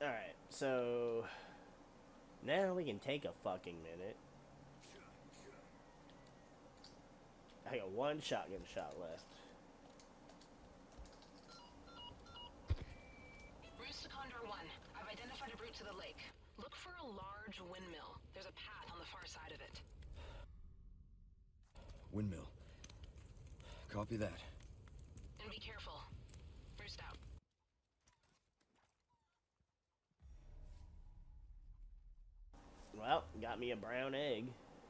Alright, so now we can take a fucking minute. I got one shotgun shot left. Routes to Condor 1. I've identified a route to the lake. Look for a large windmill. There's a path on the far side of it. Windmill. Copy that. And be careful. Roost out. Well, got me a brown egg.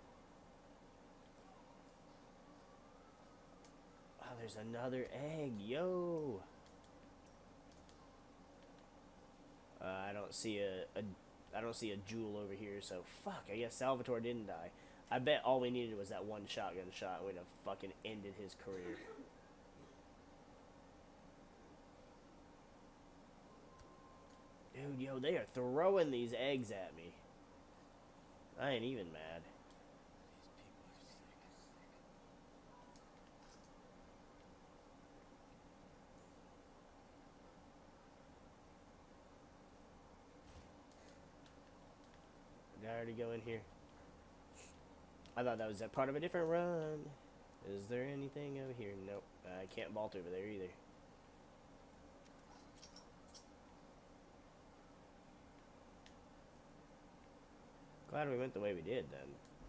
Oh, there's another egg. Yo! I don't see I don't see a jewel over here, so fuck, I guess Salvatore didn't die. I bet all we needed was that one shotgun shot. We'd have fucking ended his career. Dude, yo, they are throwing these eggs at me. I ain't even mad. Did I already go in here? I thought that was a part of a different run. Is there anything over here? Nope. I can't vault over there either. Glad we went the way we did then.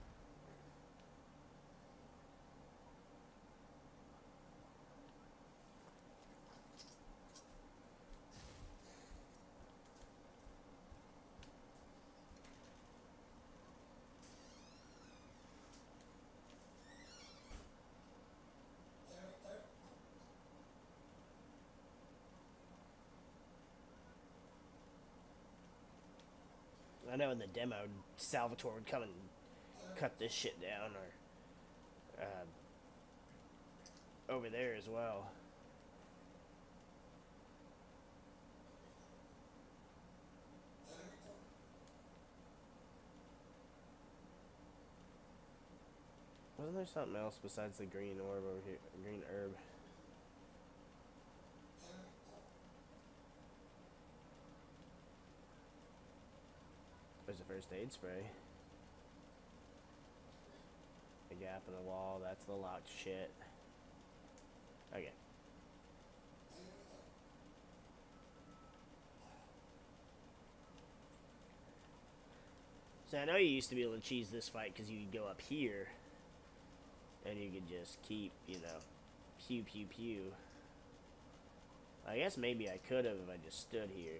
I know in the demo, Salvatore would come and cut this shit down, or over there as well. Wasn't there something else besides the green orb over here? Green herb. There's a first aid spray. A gap in the wall. That's the locked shit. Okay. So I know you used to be able to cheese this fight because you could go up here and you could just keep, you know, pew pew pew. I guess maybe I could have if I just stood here.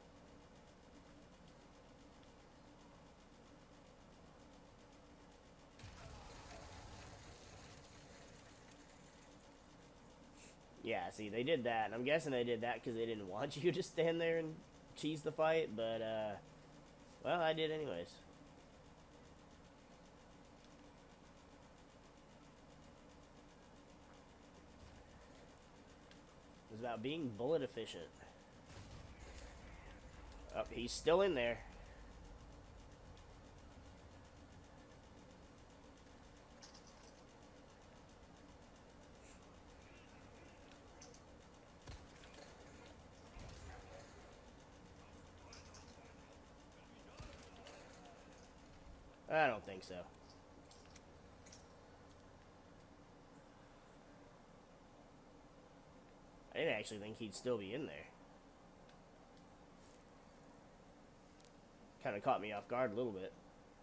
Yeah, see, they did that, and I'm guessing they did that because they didn't want you to stand there and cheese the fight, but, well, I did anyways. It was about being bullet efficient. Oh, he's still in there. I don't think so. I didn't actually think he'd still be in there. Kind of caught me off guard a little bit.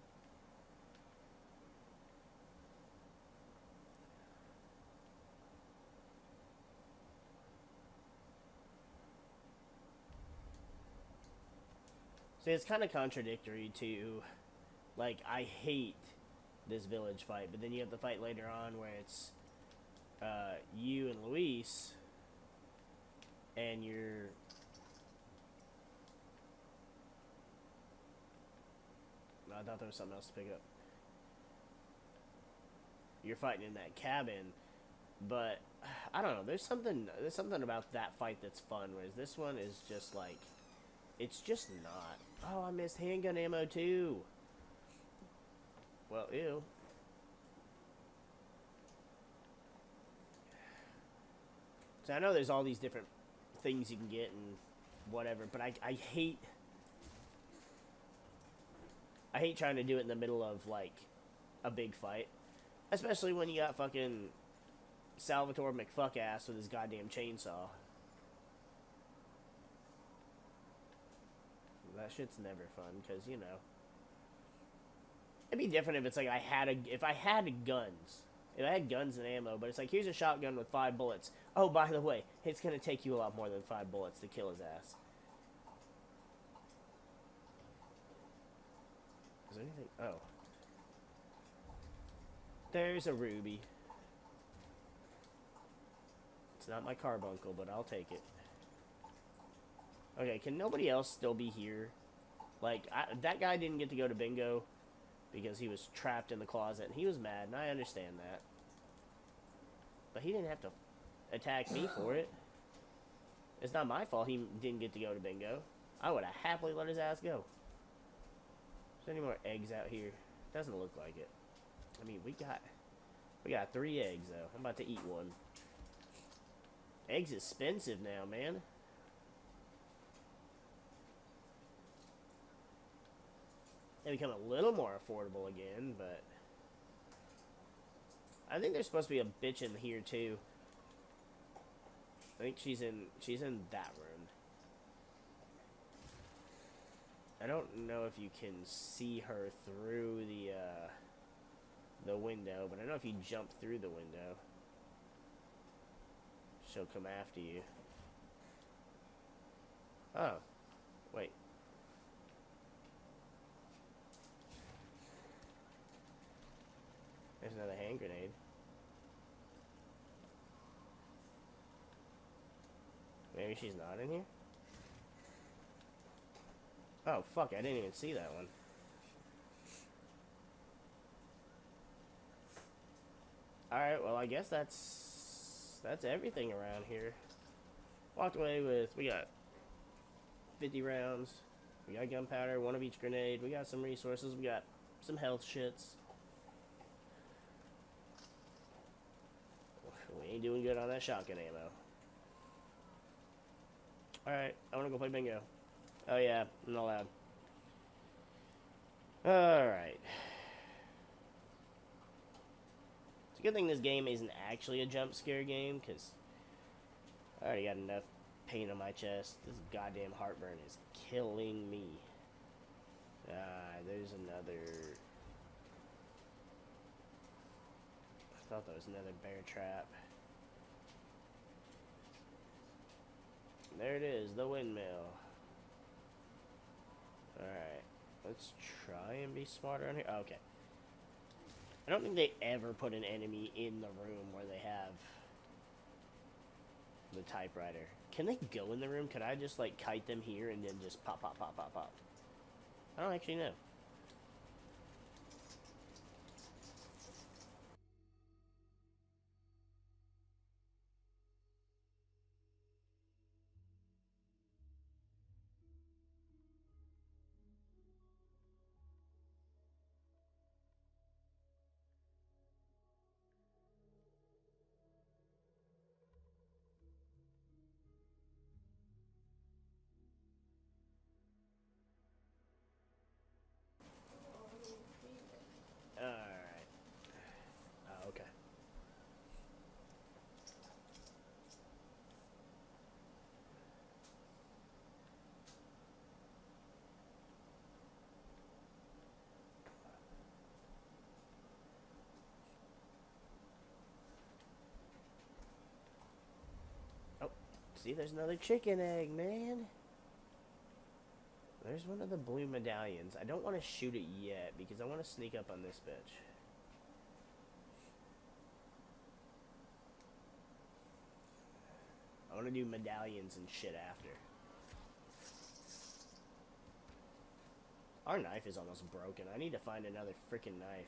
See, it's kind of contradictory to, like, I hate this village fight, but then you have the fight later on where it's you and Luis, and you're... No, I thought there was something else to pick up. You're fighting in that cabin, but I don't know. There's something about that fight that's fun. Whereas this one is just like, it's just not. Oh, I missed handgun ammo too. Well, ew. So I know there's all these different things you can get and whatever, but I hate I hate trying to do it in the middle of, like, a big fight. Especially when you got fucking Salvatore McFuckass with his goddamn chainsaw. That shit's never fun, because, you know. It'd be different if it's like if I had guns. If I had guns and ammo, but it's like, here's a shotgun with 5 bullets. Oh, by the way, it's going to take you a lot more than 5 bullets to kill his ass. Is there anything? Oh. There's a ruby. It's not my carbuncle, but I'll take it. Okay, can nobody else still be here? Like, that guy didn't get to go to bingo because he was trapped in the closet, and he was mad, and I understand that. But he didn't have to attack me for it. It's not my fault he didn't get to go to bingo. I would have happily let his ass go. Is there any more eggs out here? Doesn't look like it. I mean, we got 3 eggs, though. I'm about to eat one. Eggs expensive now, man. They become a little more affordable again, but I think there's supposed to be a bitch in here too. I think she's in that room. I don't know if you can see her through the window, but I know if you jump through the window, she'll come after you. Oh, wait. There's another hand grenade. Maybe she's not in here? Oh, fuck, I didn't even see that one. Alright, well, I guess that's everything around here. Walked away with, we got 50 rounds. We got gunpowder, 1 of each grenade. We got some resources. We got some health shits. We ain't doing good on that shotgun ammo. Alright, I want to go play bingo. Oh yeah, I'm not allowed. Alright. It's a good thing this game isn't actually a jump scare game, because I already got enough pain on my chest. This goddamn heartburn is killing me. There's another... I thought that was another bear trap. There it is, the windmill. Alright, let's try and be smarter on here. Oh, okay. I don't think they ever put an enemy in the room where they have the typewriter. Can they go in the room? Could I just, like, kite them here and then just pop, pop, pop, pop, pop? I don't actually know. Alright. Oh, okay. Oh, see, there's another chicken egg, man. There's one of the blue medallions. I don't want to shoot it yet because I want to sneak up on this bitch. I want to do medallions and shit after. Our knife is almost broken. I need to find another freaking knife.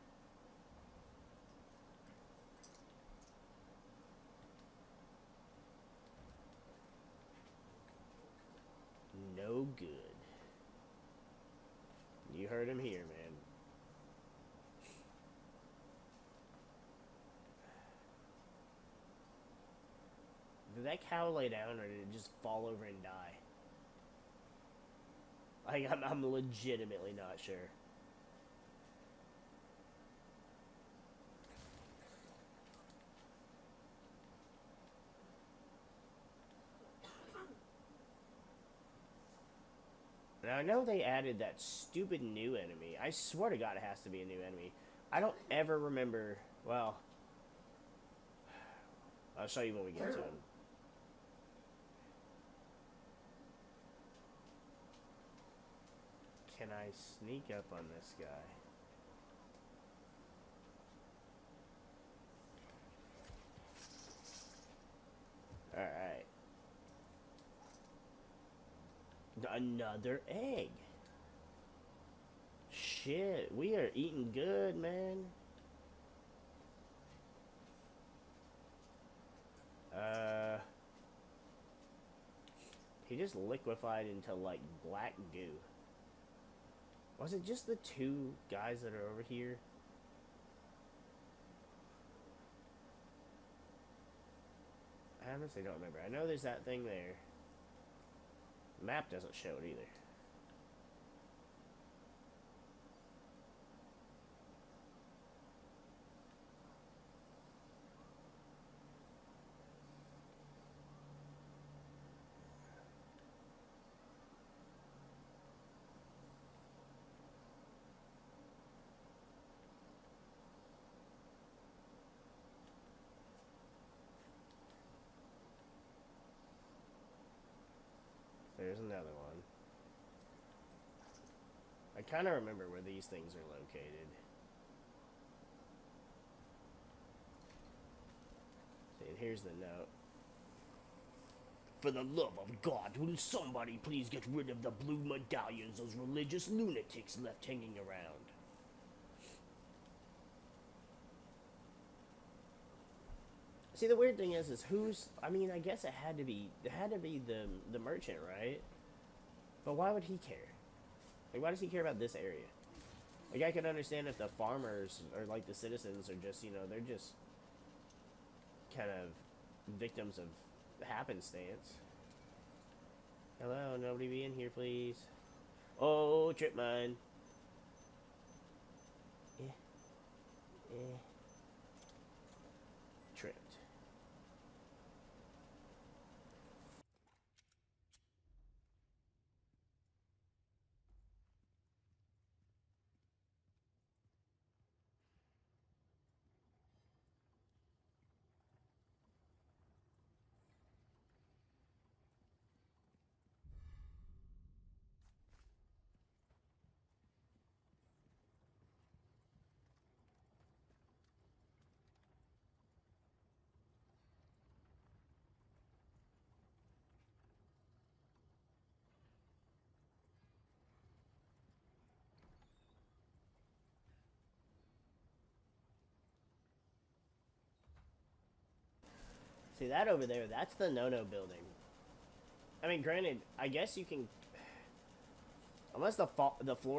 No good. You heard him here, man. Did that cow lay down, or did it just fall over and die? Like, I'm legitimately not sure. And I know they added that stupid new enemy. I swear to God it has to be a new enemy. I don't ever remember... Well... I'll show you when we get to him. Can I sneak up on this guy? Alright. Another egg. Shit, we are eating good, man. He just liquefied into, like, black goo. Was it just the two guys that are over here? I honestly don't remember. I know there's that thing there. Map doesn't show it either. There's another one. I kind of remember where these things are located. See, and here's the note. For the love of God, will somebody please get rid of the blue medallions those religious lunatics left hanging around? See, the weird thing is who's... I mean, I guess it had to be the merchant, right? But why would he care? Like, why does he care about this area? Like, I could understand if the farmers or, like, the citizens are just, you know, they're just kind of victims of happenstance. Hello, nobody be in here, please. Oh, trip mine. Tripped. See, that over there, that's the no-no building. I mean, granted, I guess you can... Unless the fall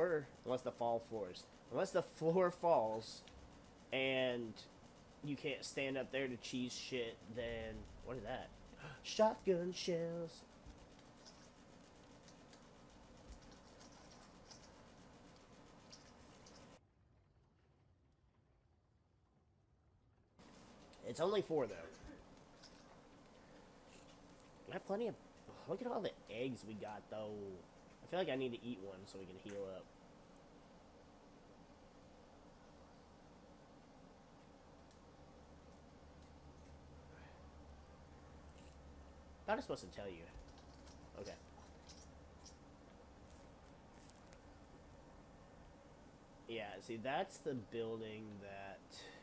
falls, and you can't stand up there to cheese shit, then... What is that? Shotgun shells. It's only 4, though. I have plenty of... Look at all the eggs we got, though. I feel like I need to eat one so we can heal up. I was supposed to tell you. Okay. Yeah, see, that's the building that...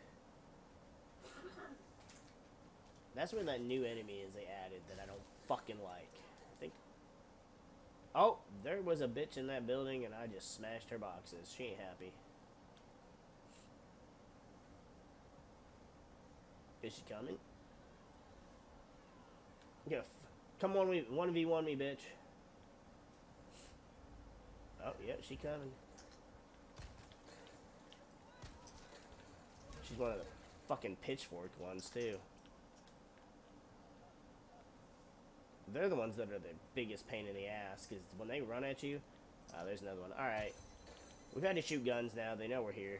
That's where that new enemy is they added that I don't fucking like. I think... Oh, there was a bitch in that building and I just smashed her boxes. She ain't happy. Is she coming? Yeah, come on, 1v1 me, bitch. Oh, yep, she coming. She's one of the fucking pitchfork ones, too. They're the ones that are the biggest pain in the ass, because when they run at you... Oh, there's another one. Alright. We've had to shoot guns now. They know we're here.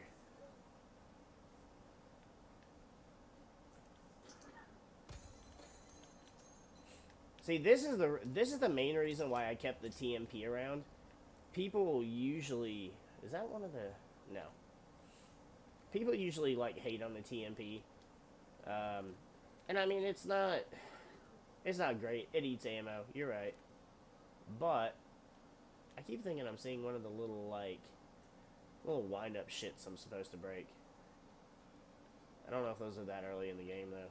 See, this is the main reason why I kept the TMP around. people usually... Is that one of the... No. People usually, like, hate on the TMP. And I mean, it's not great. It eats ammo. You're right. But I keep thinking I'm seeing one of the little, like, little wind-up shits I'm supposed to break. I don't know if those are that early in the game, though.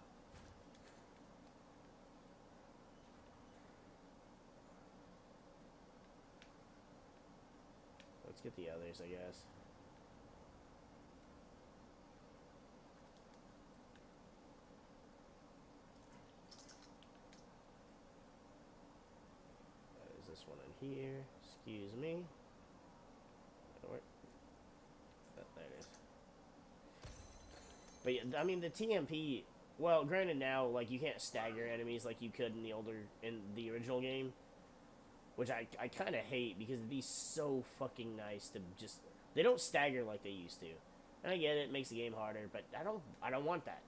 Let's get the others, I guess. Is this one in here? Excuse me. There it is. But yeah, I mean, the TMP... Well, granted now, like, you can't stagger enemies like you could in the original game. Which I kind of hate, because it'd be so fucking nice to just... They don't stagger like they used to. And I get it, it makes the game harder, but I don't want that.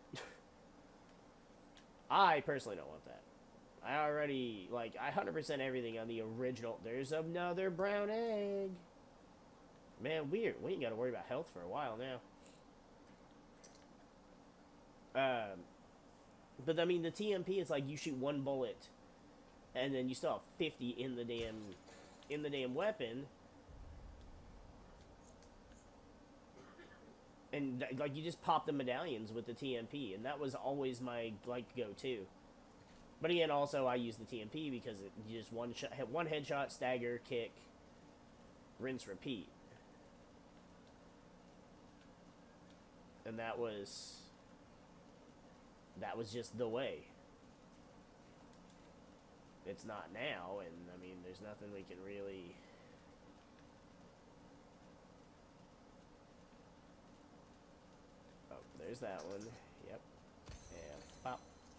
I personally don't want that. I already, like, I 100% everything on the original. There's another brown egg. Man, weird. We ain't got to worry about health for a while now. But, I mean, the TMP is like you shoot one bullet, and then you still have 50 in the damn weapon. And, like, you just pop the medallions with the TMP, and that was always my, like, go-to. But again, also, I use the TMP because you just one headshot, stagger, kick, rinse, repeat. And that was just the way. It's not now, and, I mean, there's nothing we can really... Oh, there's that one. Yep. And pop.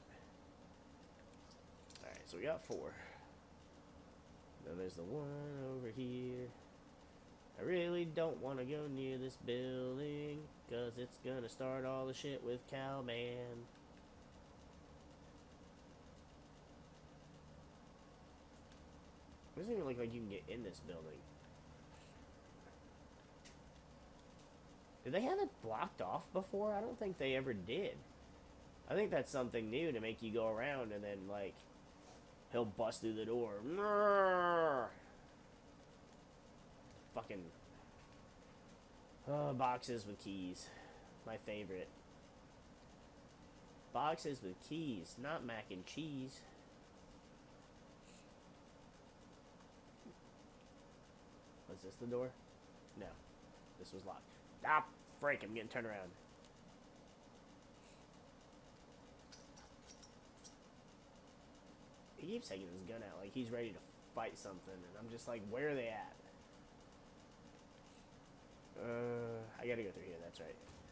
Alright, so we got 4. Then there's the one over here. I really don't want to go near this building, because it's gonna start all the shit with Cowman. It doesn't even look like you can get in this building. Did they have it blocked off before? I don't think they ever did. I think that's something new to make you go around and then, like, he'll bust through the door. Fucking... Oh, boxes with keys. My favorite. Boxes with keys, not mac and cheese. Was this the door? No. This was locked. Ah, freak, I'm getting turned around. He keeps taking his gun out like he's ready to fight something, and I'm just like, where are they at? I gotta go through here, that's right.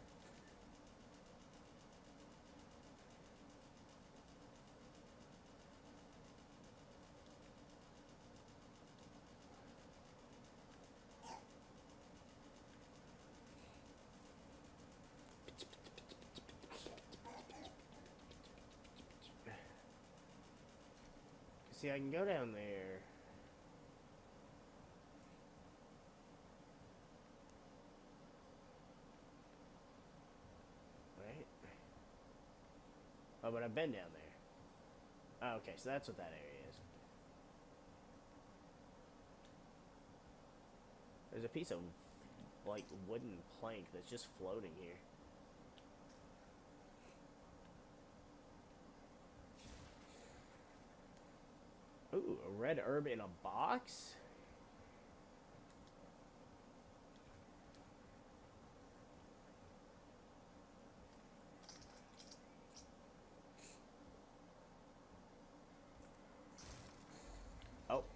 See, I can go down there. Right? Oh, but I've been down there. Oh, okay, so that's what that area is. There's a piece of, like, wooden plank that's just floating here. Ooh, a red herb in a box? Oh.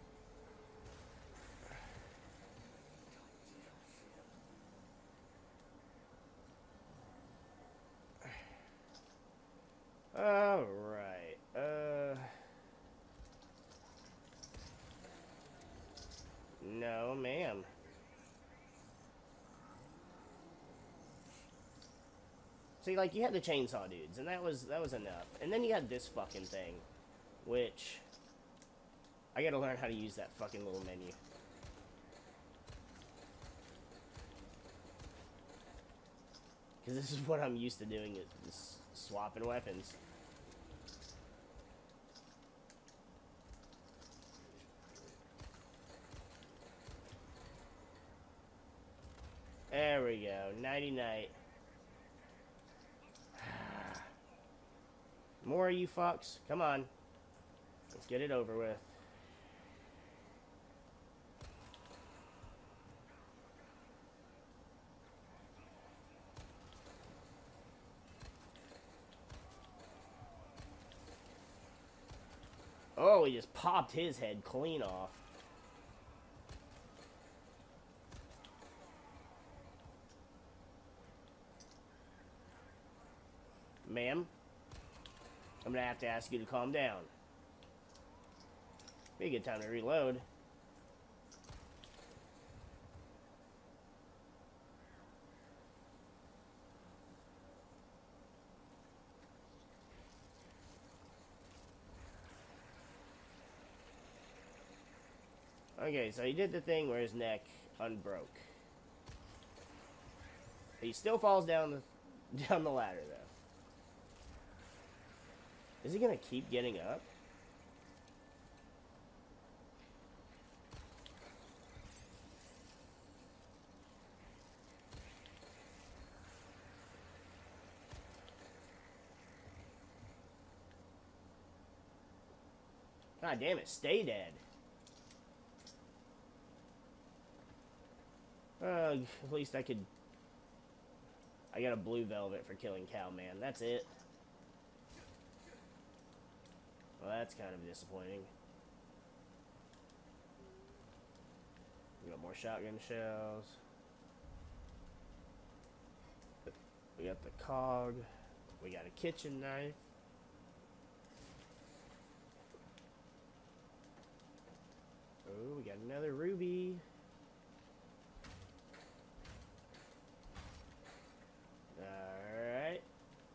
Alright. No, ma'am. See, like, you had the chainsaw dudes, and that was enough. And then you had this fucking thing, which I gotta learn how to use that fucking little menu. Because this is what I'm used to doing, is swapping weapons. There we go. Nighty night. More of you fucks. Come on. Let's get it over with. Oh, he just popped his head clean off. Ma'am, I'm gonna have to ask you to calm down. Be a good time to reload. Okay, so he did the thing where his neck unbroke. He still falls down the ladder, though. Is he gonna keep getting up? God damn it, stay dead. At least I could... I got a blue velvet for killing Cowman. That's it. Well, that's kind of disappointing. We got more shotgun shells. We got the cog. We got a kitchen knife. Oh, we got another ruby. Alright.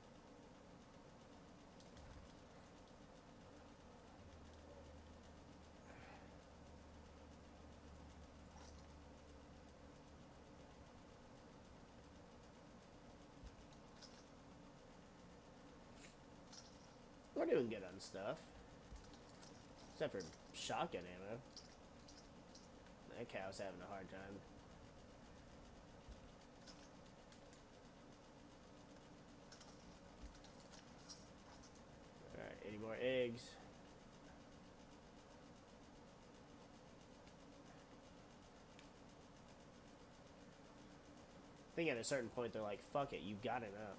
We're doing good on stuff. Except for shotgun ammo. That cow's having a hard time. Alright, 80 more eggs. I think at a certain point they're like, fuck it, you've got enough.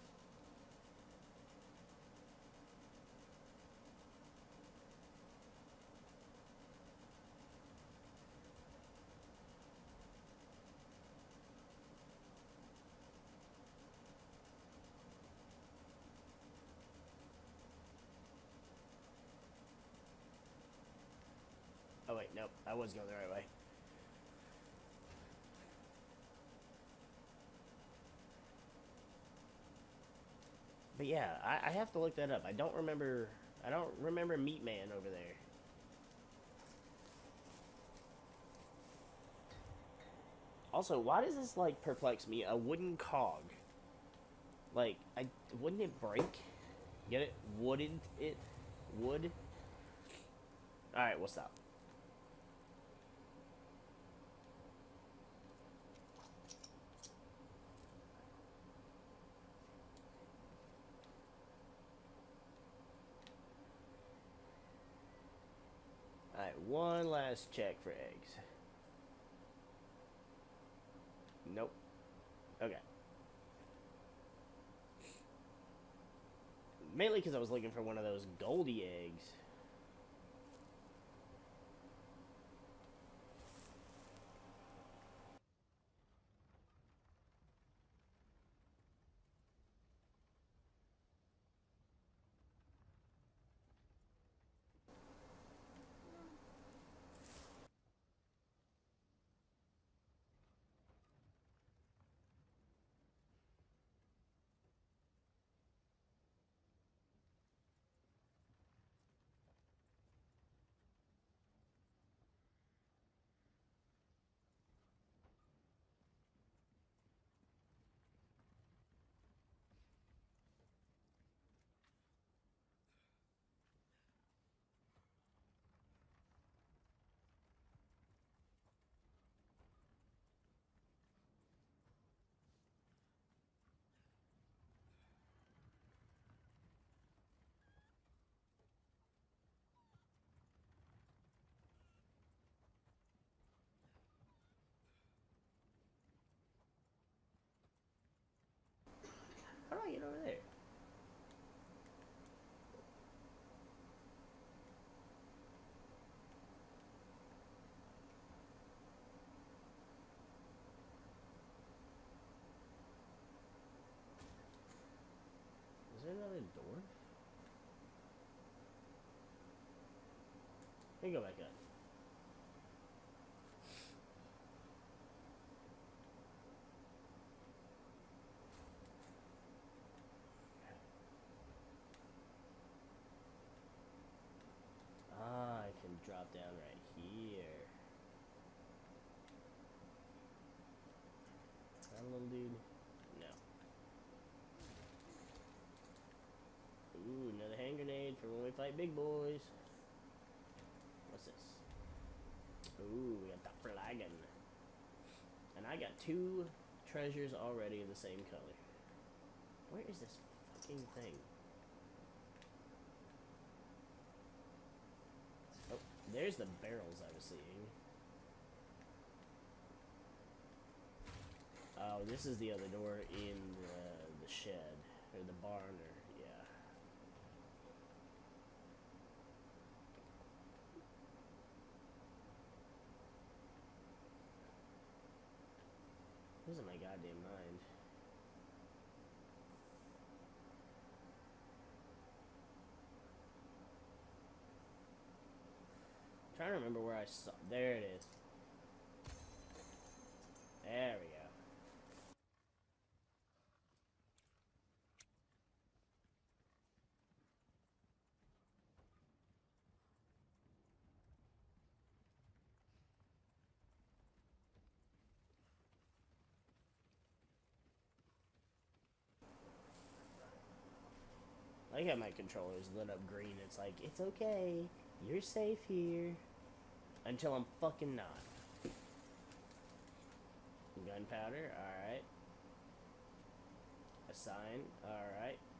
Oh wait, nope, I was going the right way. But yeah, I have to look that up. I don't remember Meat Man over there. Also, why does this like perplex me? A wooden cog. Like, wouldn't it break? Get it? Wouldn't it? Would? Alright, we'll stop. Alright, one last check for eggs. Nope. Okay. Mainly because I was looking for one of those goldy eggs. door? Let me go back up. Ah, I can drop down right here. That little dude? No. Ooh, another hand grenade for when we fight big boys. What's this? Ooh, we got the flagon. And I got 2 treasures already of the same color. Where is this fucking thing? Oh, there's the barrels I was seeing. Oh, this is the other door in the shed. Or the barn, or, yeah. Losing my goddamn mind. I'm trying to remember where I saw. There it is. There we go. I like how my controller's lit up green. It's like, it's okay. You're safe here. Until I'm fucking not. Gunpowder, alright. A sign, alright.